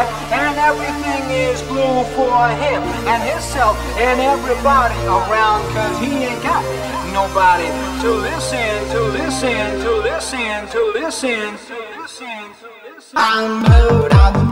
that, and everything is blue for him and himself and everybody around, cause he ain't got nobody to listen, to listen, to listen, to listen, to listen, to listen. I'm moved up.